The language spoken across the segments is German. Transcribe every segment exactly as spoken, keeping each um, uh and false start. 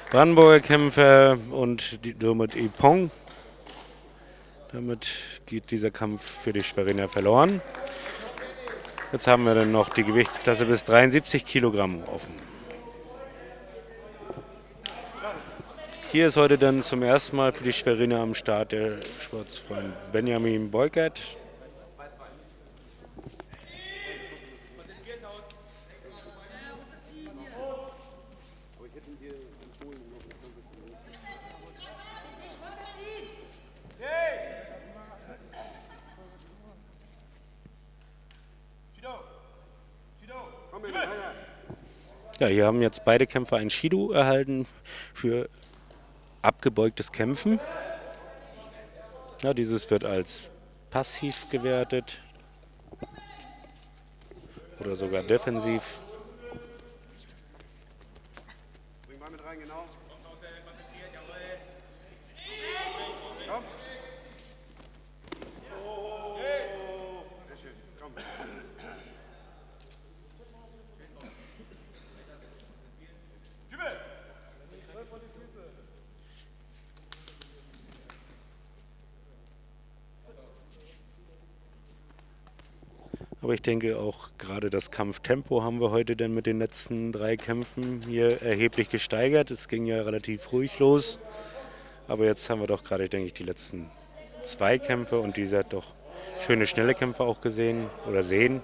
Brandenburger Kämpfer und die, somit Ippon. Damit geht dieser Kampf für die Schweriner verloren. Jetzt haben wir dann noch die Gewichtsklasse bis dreiundsiebzig Kilogramm offen. Hier ist heute dann zum ersten Mal für die Schweriner am Start der Sportsfreund Benjamin Beukert. Ja, hier haben jetzt beide Kämpfer ein Shido erhalten für abgebeugtes Kämpfen. Ja, dieses wird als passiv gewertet oder sogar defensiv. Bring mal mit rein, genau. Komm. Sehr schön, komm. Aber ich denke auch gerade das Kampftempo haben wir heute dann mit den letzten drei Kämpfen hier erheblich gesteigert. Es ging ja relativ ruhig los. Aber jetzt haben wir doch gerade, denke ich, die letzten zwei Kämpfe und diese hat doch schöne, schnelle Kämpfe auch gesehen oder sehen.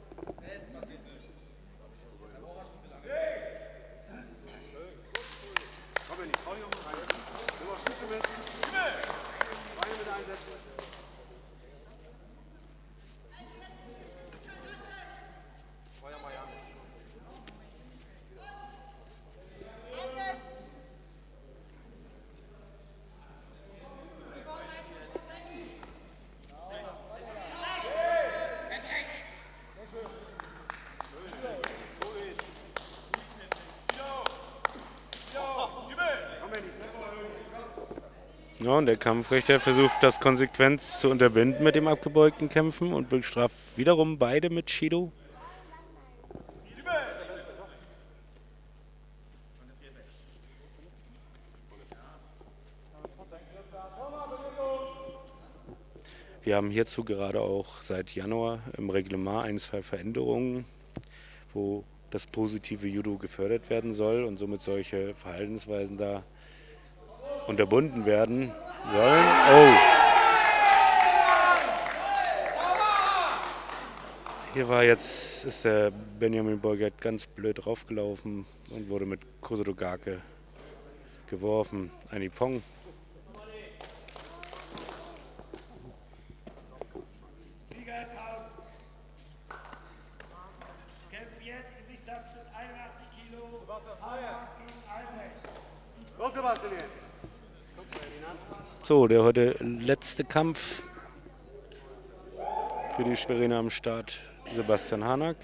Ja, und der Kampfrichter versucht das konsequent zu unterbinden mit dem abgebeugten Kämpfen und bestraft wiederum beide mit Shido. Wir haben hierzu gerade auch seit Januar im Reglement ein, zwei Veränderungen, wo das positive Judo gefördert werden soll und somit solche Verhaltensweisen da unterbunden werden sollen. Oh! Hier war jetzt, ist der Benjamin Beukert ganz blöd draufgelaufen und wurde mit Kosodogake geworfen. Ein Ippon. So, der heute letzte Kampf für die Schweriner am Start, Sebastian Hanak.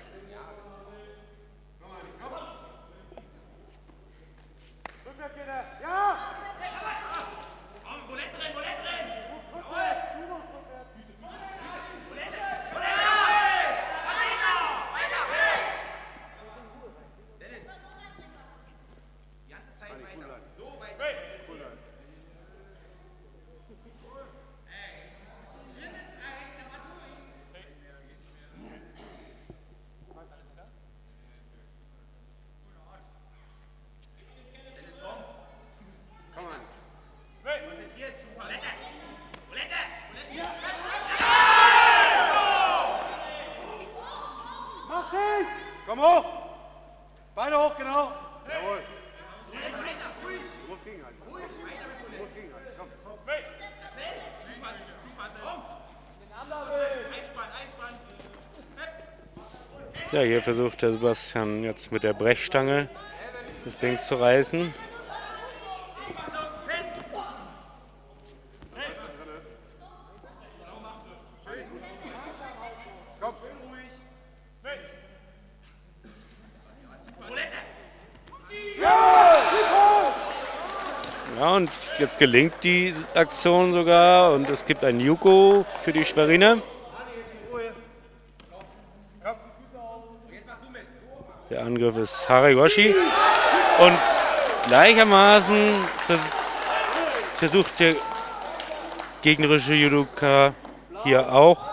Komm hoch! Beine hoch, genau! Jawohl! Du musst gegenhalten. Du musst gegenhalten. Komm. Ja, hier versucht der Sebastian jetzt mit der Brechstange das Ding zu reißen. Ja, und jetzt gelingt die Aktion sogar und es gibt ein Yuko für die Schweriner. Der Angriff ist Haragoshi und Gleichermaßen versucht der gegnerische Judoka hier auch.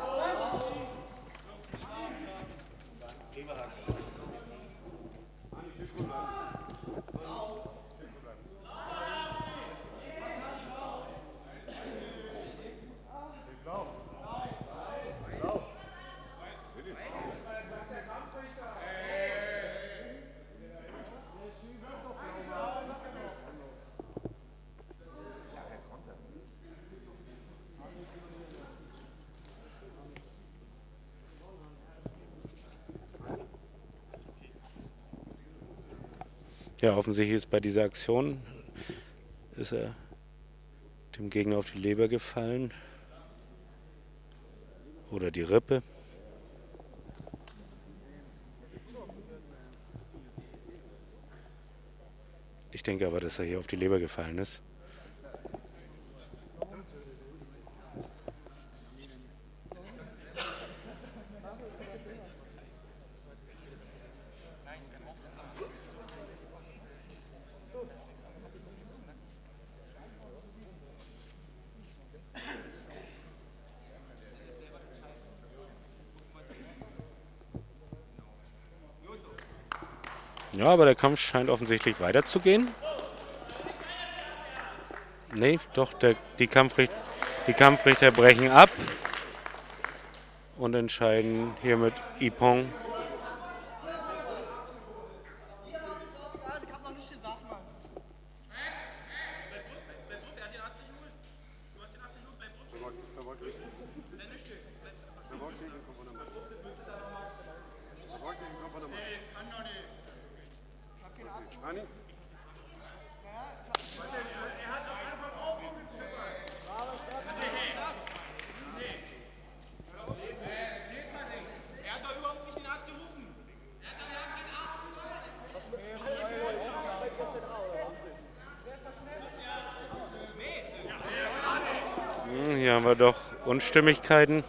Ja, offensichtlich ist bei dieser Aktion ist er dem Gegner auf die Leber gefallen oder die Rippe. Ich denke aber, dass er hier auf die Leber gefallen ist. Ja, aber der Kampf scheint offensichtlich weiterzugehen. Nee, doch, der, die, Kampfricht, die Kampfrichter brechen ab und entscheiden hiermit Ippon. Hier haben wir doch Unstimmigkeiten.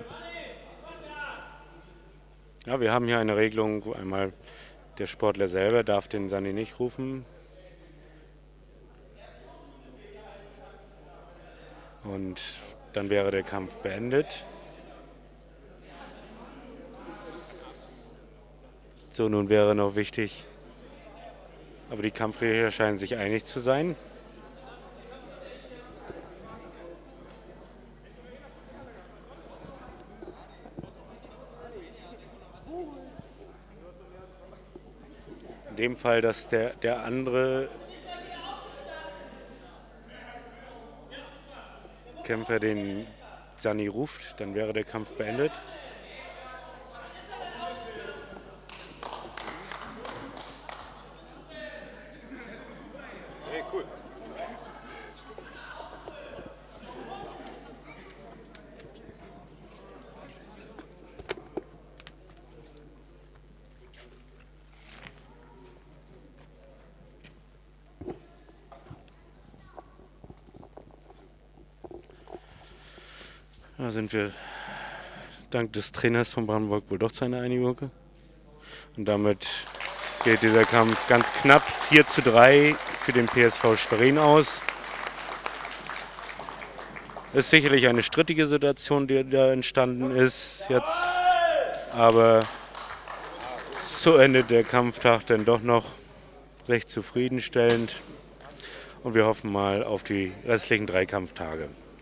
Ja, wir haben hier eine Regelung, wo einmal der Sportler selber darf den Sani nicht rufen. Und dann wäre der Kampf beendet. So, nun wäre noch wichtig, aber die Kampfrichter scheinen sich einig zu sein. In dem Fall, dass der, der andere Kämpfer den Sani ruft, dann wäre der Kampf beendet. Hey, cool. Da sind wir dank des Trainers von Brandenburg wohl doch zu einer Einigung. Und damit geht dieser Kampf ganz knapp vier zu drei für den P S V Schwerin aus. Ist sicherlich eine strittige Situation, die da entstanden ist jetzt, aber so endet der Kampftag dann doch noch recht zufriedenstellend und wir hoffen mal auf die restlichen drei Kampftage.